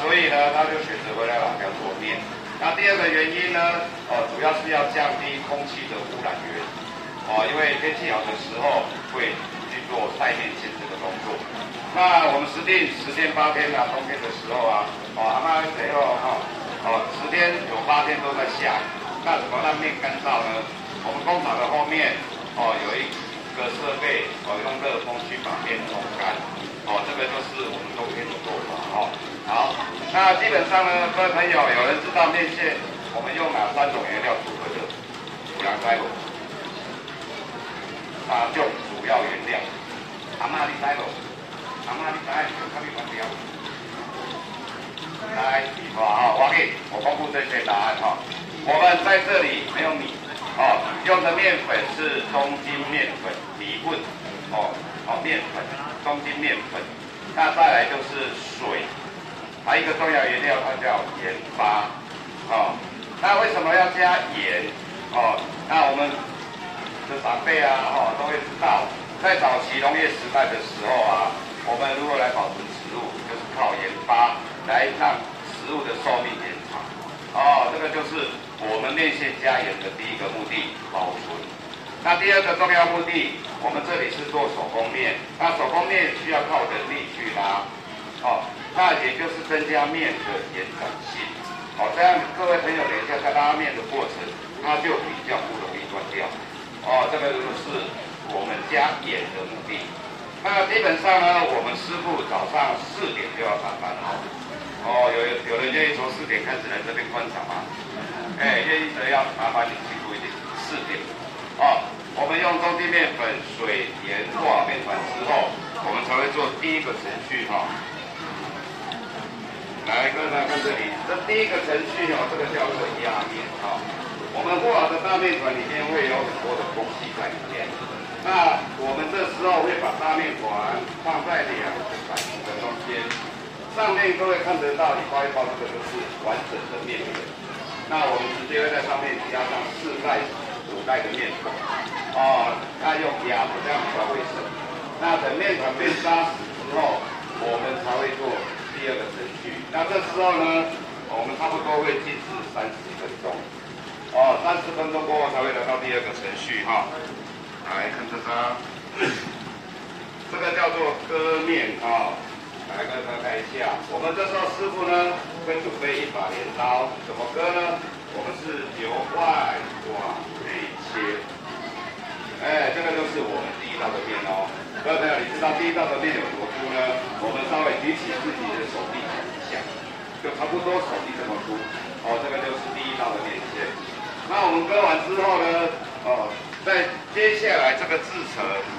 所以呢，他就选择回来老家做面。那第二个原因呢，主要是要降低空气的污染源，因为天气好的时候会去做晒面线这个动作。那我们实定10天8天啊，冬天的时候啊，阿妈最后10天有8天都在下雨，那怎么让面干燥呢？我们工厂的后面有一个设备用热风去把面烘干，这个就是我们冬天的做法好，那基本上呢，各位朋友，有人知道面线我们用哪3种原料组合的？五粮栽螺，3种主要原料。阿妈你知无？阿妈你知用什么原料？来，我给我公布这些答案我们在这里没有米用的面粉是中筋面粉米混面粉中筋面粉，那再来就是水。还有一个重要原料，它叫盐巴，那为什么要加盐？那我们的长辈都会知道，在早期农业时代的时候我们如何来保存食物，就是靠盐巴来让食物的寿命延长。这个就是我们面线加盐的第一个目的，保存。那第二个重要目的，我们这里是做手工面，那手工面需要靠人力去拉，那也就是增加面的延展性，这样各位朋友等一下在拉面的过程，它就比较不容易断掉，这个就是我们加盐的目的。那基本上呢，我们师傅早上4点就要上班有人愿意从4点开始来这边观赏吗？愿意的要麻烦你辛苦一点，4点我们用中筋面粉、水、盐做好面团之后，我们才会做第一个程序来，各位来看这里，这第一个程序这个叫做压面我们和好的大面团里面会有很多的空气在里面。那我们这时候会把大面团放在2个板子的中间，上面各位看得到一包一包，这个就是完整的面粉。那我们直接会在上面加上4袋、5袋的面粉那用压的，这样比较卫生。那等面团变扎实之后，我们才会做第二个程序。那这时候呢，我们差不多会静置30分钟。30分钟过后才会来到第二个程序来看这张，这个叫做割面来跟大家看一下。我们这时候师傅呢会准备一把镰刀，怎么割呢？我们是由外往内切。这个就是我们第一道的面各位朋友，你知道第一道的面有多粗呢？我们稍微举起自己的手臂看一下，就差不多手臂这么粗。这个就是第一道的面线。那我们割完之后呢，在接下来这个制成，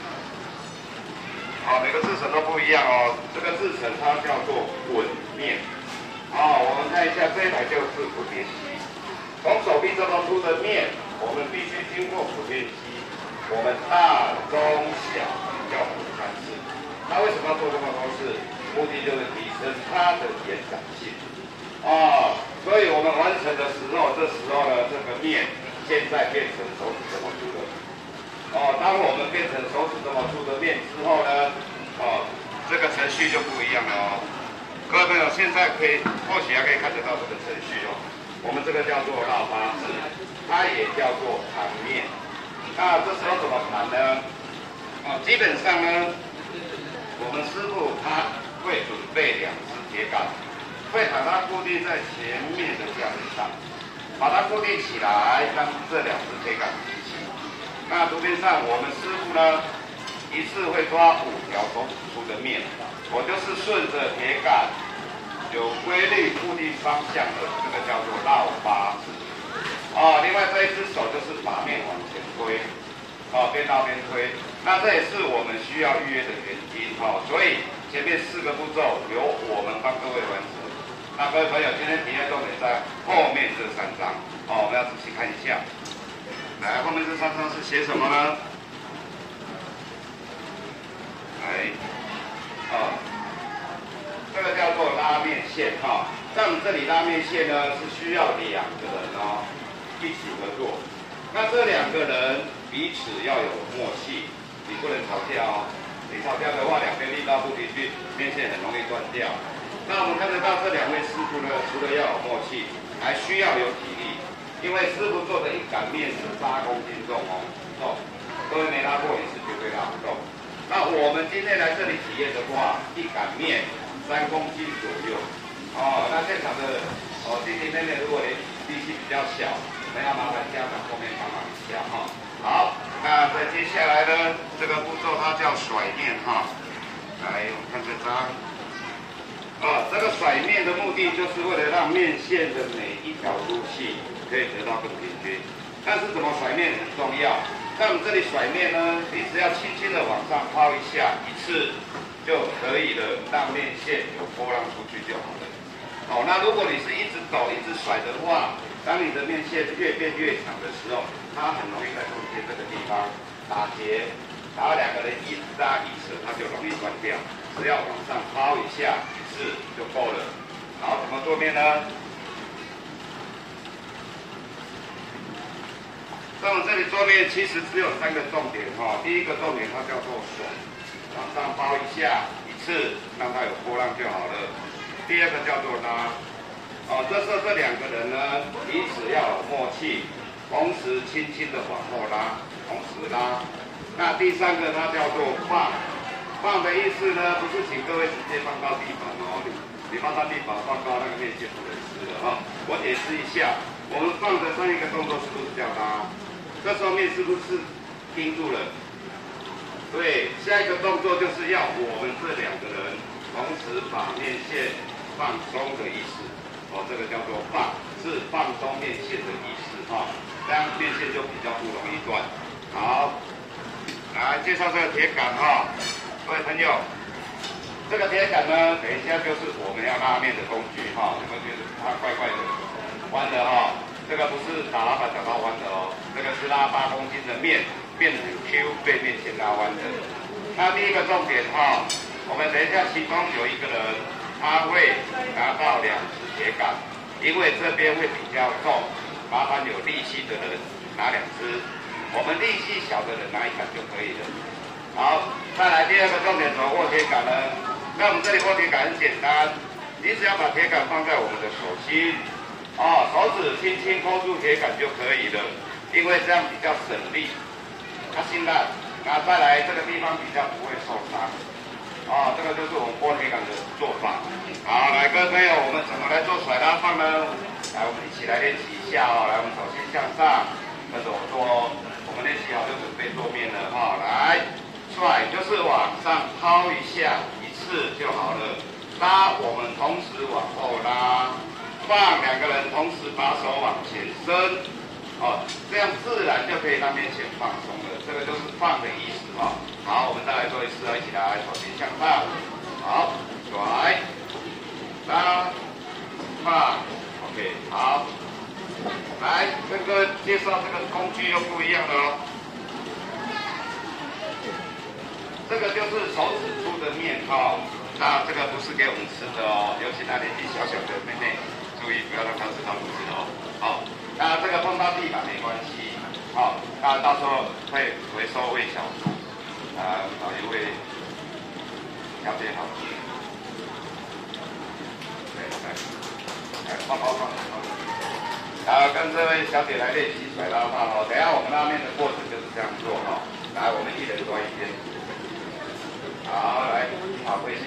每个制成都不一样这个制成它叫做滚面。我们看一下这一台就是滚面机。从手臂这么粗的面，我们必须经过滚面机，我们大、中、小要滚3次。那为什么要做这么多次？目的就是提升它的延展性。所以我们完成的时候，这时候呢，这个面现在变成手指这么粗的。当我们变成手指这么粗的面之后呢，这个程序就不一样了各位朋友，现在或许还可以看得到这个程序我们这个叫做烙巴式，它也叫做弹面。那这时候怎么弹呢？基本上呢，我们师傅他会准备2支铁杆。会把它固定在前面的架子上，把它固定起来，让这2支铁杆平行。那图片上我们师傅呢，一次会抓5条手指粗的面，我就是顺着铁杆有规律固定方向的，这个叫做烙巴式。另外这一只手就是把面往前推，边绕边推。那这也是我们需要预约的原因所以前面4个步骤由我们帮各位完成。那各位朋友，今天体验重点在后面这3张我们要仔细看一下。来，后面这3张是写什么呢？这个叫做拉面线在我们这里拉面线呢是需要2个人一起合作。那这2个人彼此要有默契，你不能吵架你吵架的话，2边力道不平均，面线很容易断掉。 那我们看得到这两位师傅呢，除了要有默契，还需要有体力，因为师傅做的一杆面是8公斤重哦，各位没拉过也是绝对拉不动。那我们今天来这里体验的话，一杆面3公斤左右，那现场的弟弟妹妹如果力气比较小，我们要麻烦家长后面帮忙一下哈。好，那再接下来呢，这个步骤它叫甩面哈。来，我们看这张。这个甩面的目的就是为了让面线的每一条粗细可以得到更平均。但是怎么甩面很重要。在我们这里甩面呢，你只要轻轻的往上抛一下，一次就可以了，让面线有波浪出去就好了。那如果你是一直抖、一直甩的话，当你的面线越变越长的时候，它很容易在中间这个地方打结，然后两个人一直拉一扯，它就容易断掉。只要往上抛一下。就够了。好，怎么做面呢？在我们这里做面其实只有3个重点哈。第一个重点它叫做甩，往上抛一下，一次让它有波浪就好了。第二个叫做拉，这时候这2个人呢彼此要有默契，同时轻轻的往后拉，同时拉。那第3个它叫做放。放的意思呢，不是请各位直接放到地板哦，你放到地板放到那个面线不能吃了哈。我解释一下，我们放的上一个动作是不是叫拉？这时候面是不是盯住了？对，下一个动作就是要我们这2个人同时把面线放松的意思。这个叫做放，是放松面线的意思哈，这样面线就比较不容易断。好，来介绍这个铁杆哈。各位朋友，这个铁杆呢，等一下就是我们要拉面的工具哈。有没有觉得它怪怪的，弯的哈？这个不是打老板打到弯的哦，这个是拉8公斤的面，变得很 Q， 被面线拉弯的。那第一个重点哈，我们等一下其中有一个人，他会拿到2支铁杆，因为这边会比较重，麻烦有力气的人拿2支，我们力气小的人拿1杆就可以了。好，再来第2个重点，怎么握铁杆呢？那我们这里握铁杆很简单，你只要把铁杆放在我们的手心，手指轻轻扣住铁杆就可以了，因为这样比较省力。现在，再来这个地方比较不会受伤。这个就是我们握铁杆的做法。好，来各位朋友，我们怎么来做甩拉放呢？来，我们一起来练习一下哦。来，我们手心向上，跟着我做哦。我们练习好就准备做面了哈。来。甩就是往上抛一下，一次就好了。拉我们同时往后拉，放2个人同时把手往前伸，这样自然就可以让面线放松了。这个就是放的意思哈。好，我们再来做一次，一起来，手心向上，好，甩，拉，放 ，OK， 好。来，跟各位介绍这个工具又不一样了哦。这个就是手指出的面哈，那这个不是给我们吃的哦，尤其那年纪小小的妹妹，注意不要让她吃到肚子哦。好，那这个碰到地板没关系，那到时候会回收喂小猪，找一位小姐好。对，来，放。然后跟这位小姐来练习甩拉放哦。等一下我们拉面的过程就是这样做哈。来，我们一人端一边。好，来，好，贵姓？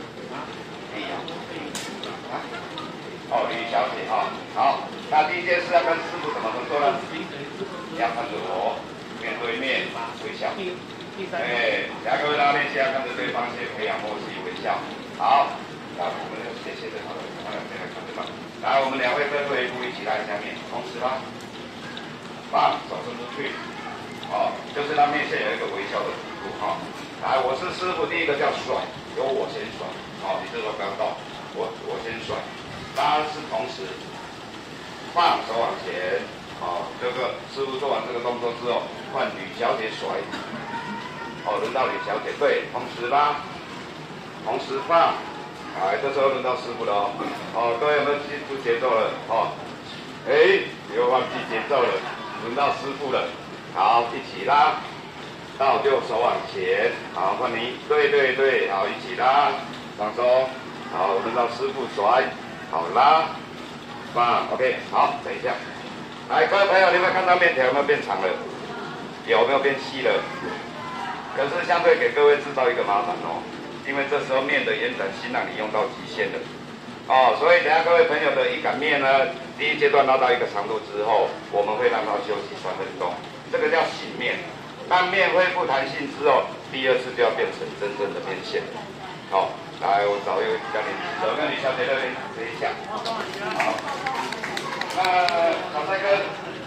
吕小姐哈。好，那第一件事要跟师傅怎么合作呢？要看着我，面对面微笑。来各位拉面先要跟着对方先培养默契微笑。好，那我们谢谢的好了，先来看对方。来，我们2位跟队一起拉下面，同时拉，放手伸出去，就是让面线有一个微笑的弧度哈。来，我是师傅，第一个叫甩，由我先甩，你这时候不要动，我先甩，拉是同时，放手往前，这个师傅做完这个动作之后，换吕小姐甩，轮到吕小姐，对，同时拉，同时放。来，这时候轮到师傅了各位有没有记住节奏了？不要忘记节奏了，轮到师傅了。好，一起拉，倒就手往前。好，换你，对，好，一起拉，放松。 好，轮到师傅甩，好拉，放 ，OK， 好，等一下。来，各位朋友，你们看到面条有没有变长了？有没有变细了？可是相对给各位制造一个麻烦哦，因为这时候面的延展性让你用到极限了。哦，所以等下各位朋友的一擀面呢，第一阶段拉到一个长度之后，我们会让它休息3分钟，这个叫醒面。当面恢复弹性之后，第二次就要变成真正的面线。好、来，我找一位小女小姐那边等一下。好，那小帅哥，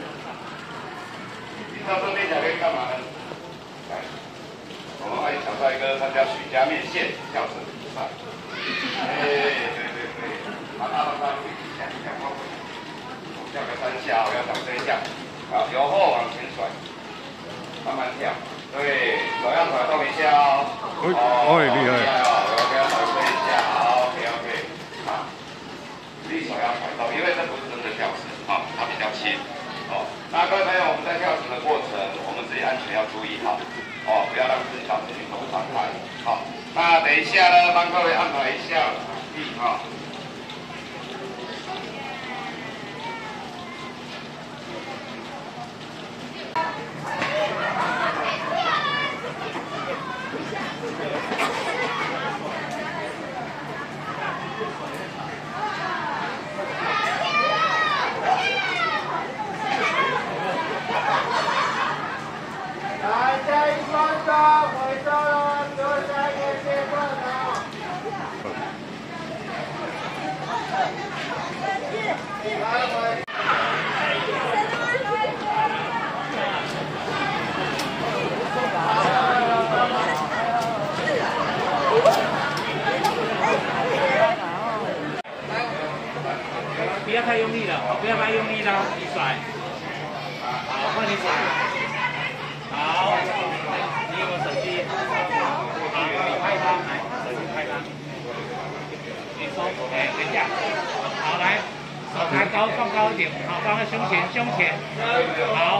你知道这面条可以干嘛呢？来，我们欢迎小帅哥参加许家面线教程比赛。对。把大帮他推一下，跳个3下，我要掌声一下。好，由后往前甩，慢慢跳。对，手要甩动一下哦。厉害哦！我给他掌声一下。好 ，OK。好，力手要甩动，因为这不是真的跳绳，它比较轻。那各位朋友，我们在跳绳的过程，我们自己安全要注意好。不要让自己造成头伤害。好，那等一下呢，帮各位安排一下场地不要太用力了，不要太用力了，你甩。好，换你甩。好，你有没有手机？好，你拍它，来，手机拍它。你说，等一下。好，来，手抬高，放高一点，好，放在胸前。好。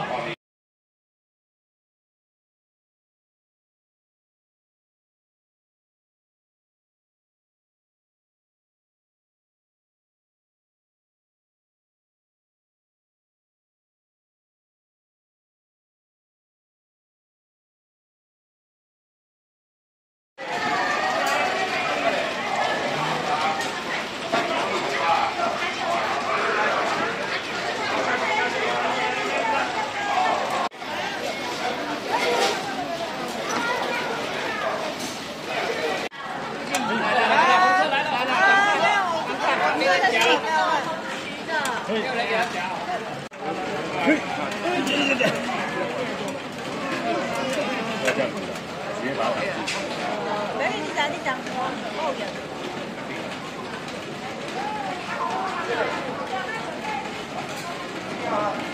你讲后面。 好。